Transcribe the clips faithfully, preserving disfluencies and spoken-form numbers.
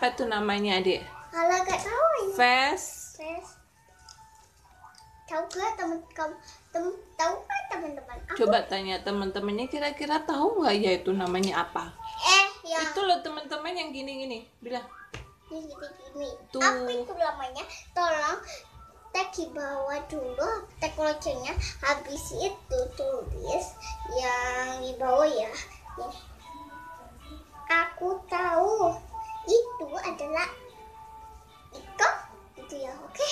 Apa tuh namanya, Adik? Kalau nggak tahu ya. Fast. Fast. Tahu nggak teman kamu? Tem tahu nggak teman-teman? Aku Coba tanya teman-temannya kira-kira tahu nggak ya itu namanya apa? eh ya Itu loh teman-teman yang gini-gini. Bilang. gini gini. Tuh. Apa itu namanya? Tolong tag di bawah dulu teknologinya. Habis itu tulis yang di bawah ya. Nih. Aku tahu itu adalah ikan itu ya, oke?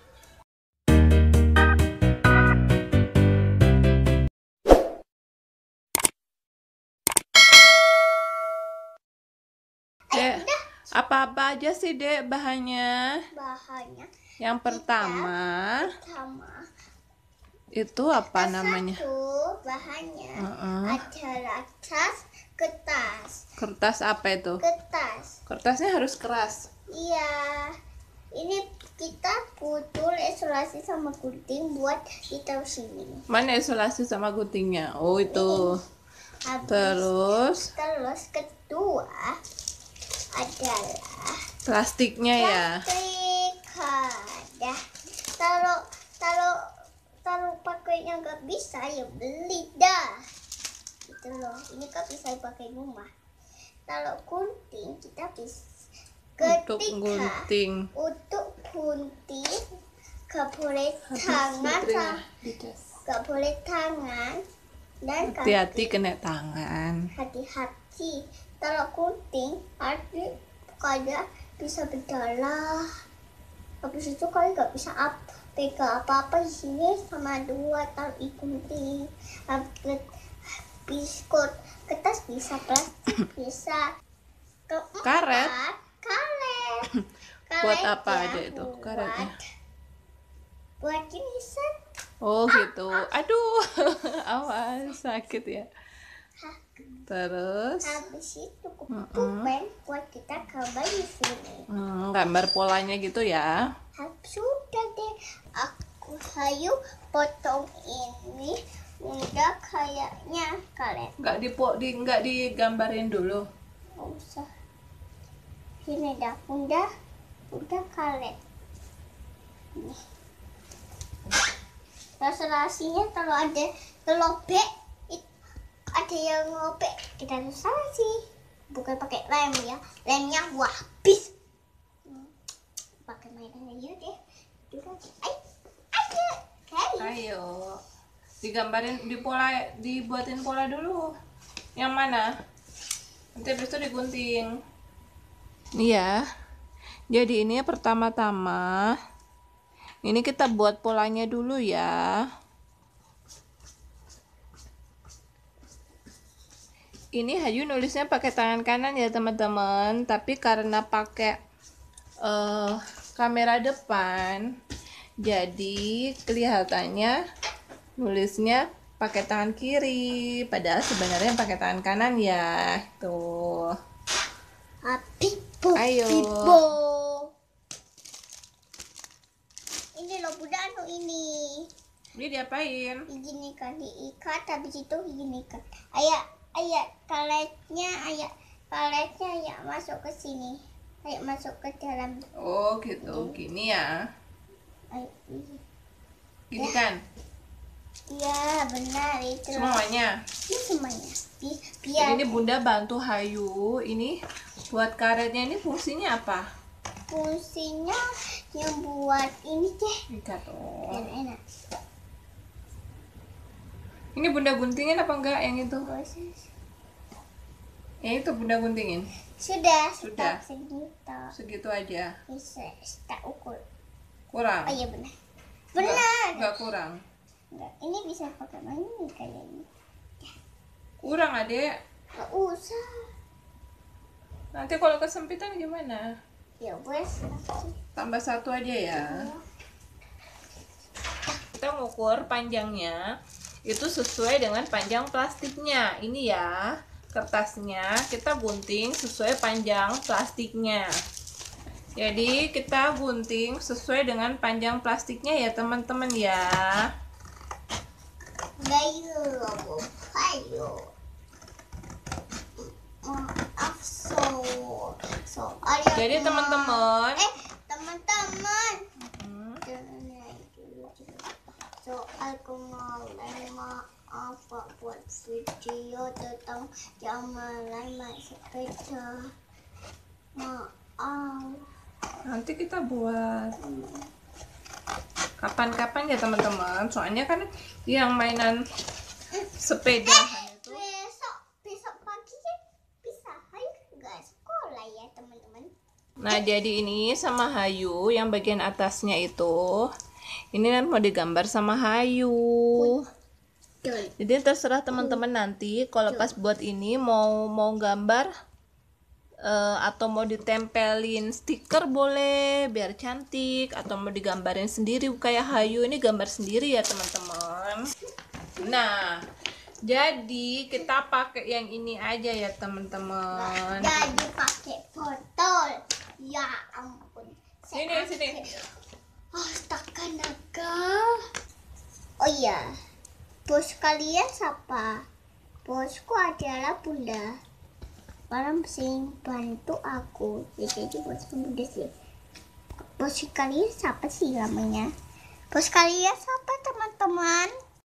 Dek, apa-apa aja sih, Dek, bahannya? Bahannya Yang pertama, sama itu apa namanya? satu bahannya Uh-uh. adalah tas kertas. Kertas apa itu? Kertas. Kertasnya harus keras. Iya. Ini kita butuh isolasi sama gunting buat ditaruh sini. Mana isolasi sama guntingnya? Oh, itu. Habis, Terus terus kedua adalah plastiknya ya. plastik. Ada. Taruh taruh taruh pakainya nggak bisa ya beli dah. Gitu loh. Ini kan bisa dipakai rumah. Kalau gunting kita bisa Untuk ketika gunting. untuk gunting gak boleh Habis tangan baterainya sama di cas. gak boleh tangan dan Hati-hati kaki. kena tangan. Hati-hati kalau gunting hati kayak bisa berdarah. Habis itu kalian gak bisa up pegang apa-apa di sini sama dua taruh di gunting. Habis biskut kertas bisa, plastik bisa. Keempat, Karet? karet. Buat Karetnya apa aja itu karetnya? Buat, buat kinisan. Oh gitu. Aduh, awas sakit ya. Terus Habis itu Mm-mm. pulpen buat kita gambar di sini. hmm, gambar polanya gitu ya. Habis sudah deh. Aku hayu potong ini. Udah kayaknya karet. Nggak dipo di nggak digambarin dulu. Nggak usah. Ini dah, udah, udah karet. Nih. Resolusinya kalau ada telobek, ada yang ngobek kita resolusi. Bukan pakai lem ya, lemnya gua habis. Hmm. Pakai mainan aja deh. Udah, ayo, ayo, guys. Ayo, digambarin di pola, dibuatin pola dulu. Yang mana? Nanti habis itu digunting. Iya. Jadi ini pertama-tama ini kita buat polanya dulu ya. Ini Hayu nulisnya pakai tangan kanan ya teman-teman, tapi karena pakai uh, kamera depan, jadi kelihatannya nulisnya pakai tangan kiri, padahal sebenarnya pakai tangan kanan ya. Tuh. Pipo, Ayo. pipo. Ini loh bunda anu ini. Ini diapain? Gini kan diikat, habis itu gini kan. Ayah, ayah karetnya, ayah karetnya ayah masuk ke sini. Ayah masuk ke dalam. Oh gitu, gini ya. Ayah, Gini kan? iya benar itu. Semuanya. Ini semuanya. Bi Jadi biar ini Bunda bantu Hayu. Ini buat karetnya ini fungsinya apa? fungsinya yang buat ini deh. Ikat. Oh. Biar enak. Ini Bunda guntingin apa enggak yang itu? Proses. Yang itu Bunda guntingin. Sudah, Sudah. stop segitu. Segitu aja. Bisa tak ukur. Kurang? Oh iya benar. Enggak, Benar. enggak kurang. Enggak, ini bisa pakai mana nih kayaknya. Kurang, Adek. Enggak usah. Nanti kalau kesempitan gimana? Ya wes. Tambah satu aja ya. Kita ngukur panjangnya itu sesuai dengan panjang plastiknya. Ini ya, kertasnya kita gunting sesuai panjang plastiknya. Jadi kita gunting sesuai dengan panjang plastiknya ya teman-teman ya. Bayu, ayo. Maaf so Soal yang Jadi mau- teman-teman, Eh, teman-teman. hmm, Jangan naik dulu. Soal kemarin maaf Pak, buat video tentang jamalan naik sepeda. Maaf. nanti kita buat kapan-kapan ya teman-teman. Soalnya kan yang mainan sepedahan itu. Besok, besok pagi kan bisa. Ayo nggak sekolah ya teman-teman. Nah, jadi ini sama Hayu yang bagian atasnya itu. Ini mau digambar sama Hayu. Betul. Jadi terserah teman-teman nanti kalau pas buat ini mau mau gambar eh, atau mau ditempelin stiker boleh biar cantik, atau mau digambarin sendiri kayak Hayu ini gambar sendiri ya teman-teman. Nah, jadi kita pakai yang ini aja ya teman-teman. Jadi pakai botol. Ya ampun. Sini sini. Astaga naga. Oh iya. Bos kalian siapa? Bosku adalah Bunda. Orang sing bantu aku. Ya, jadi bosku Bunda sih. Bos kalian siapa sih namanya? Bos kalian siapa teman-teman?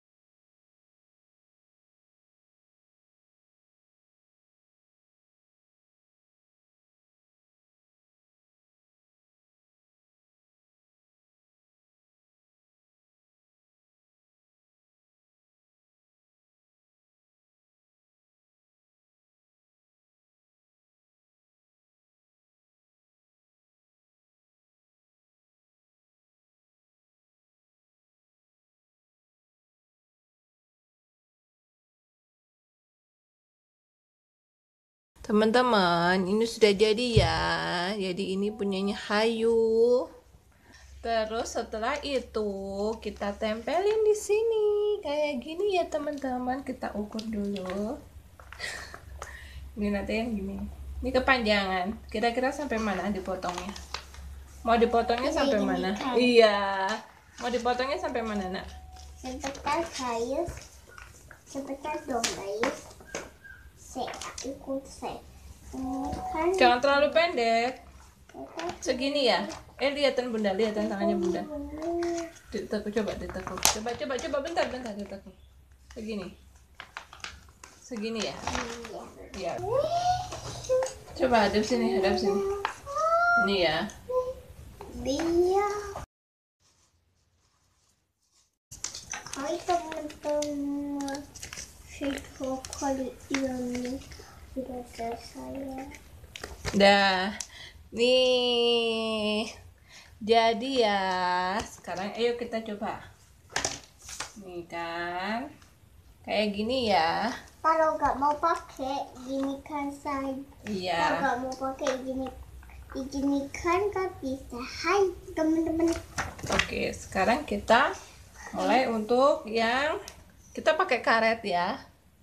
Teman-teman, ini sudah jadi ya. Jadi ini punyanya Hayu. Terus setelah itu kita tempelin di sini kayak gini ya teman-teman. Kita ukur dulu. Ini nanti yang gini. Ini kepanjangan. Kira-kira sampai mana dipotongnya? Mau dipotongnya Kayak sampai gini mana? kan? Iya. Mau dipotongnya sampai mana, Nak? Sebentar guys. Sebentar dong guys. Saya ikut saya. Ini kan. Jangan terlalu pendek. Segini ya? Eh, lihatin Bunda, lihatin tangannya Bunda. Ditekuk, coba ditekuk. Coba, coba, coba, bentar, bentar, ditekuk. Segini. Segini ya? Ya. Coba hadap sini, hadap sini. Ini ya. Biar. Hai teman-teman. Video kali ini sudah selesai ya. Dah. Nih. Jadi ya, sekarang ayo kita coba. Nih kan. Kayak gini ya. Kalau nggak mau pakai gini kan saya. Kalau Iya. nggak mau pakai gini, gini kan nggak bisa. Hai teman-teman. Oke, sekarang kita mulai untuk yang kita pakai karet ya.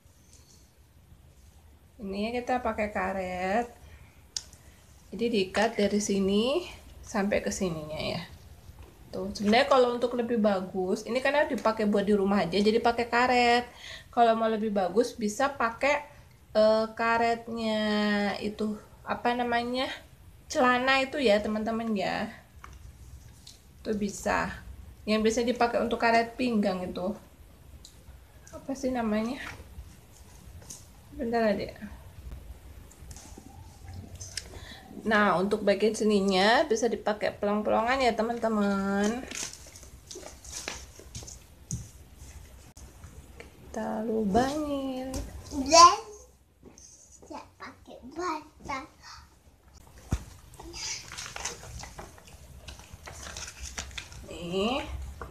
Ini kita pakai karet. Jadi diikat dari sini sampai ke sininya ya. Tuh, sebenarnya kalau untuk lebih bagus, ini karena dipakai buat di rumah aja, jadi pakai karet. Kalau mau lebih bagus bisa pakai eh, karetnya itu apa namanya? Celana itu ya, teman-teman ya. Itu bisa. Yang bisa dipakai untuk karet pinggang itu. Apa sih namanya? Bentar aja. Nah, untuk bagian sininya bisa dipakai pelong-pelongan ya, teman-teman. Kita lubangin. Dan saya pakai batang. Nih.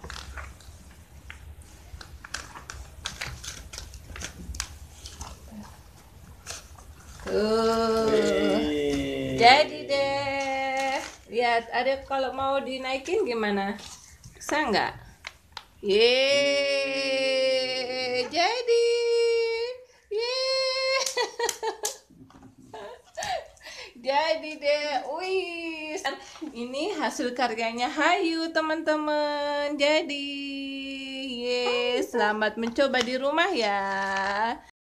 Tuh. Jadi deh. Lihat, ada kalau mau dinaikin gimana? Bisa nggak? Yeay, jadi. Yeay. Jadi deh, wih. Ini hasil karyanya Hayu, teman-teman. Jadi, yeay, selamat mencoba di rumah ya.